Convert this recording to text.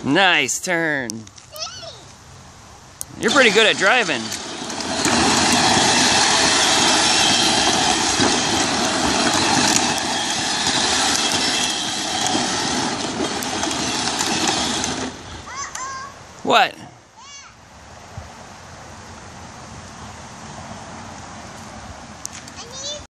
Nice turn. You're pretty good at driving. What?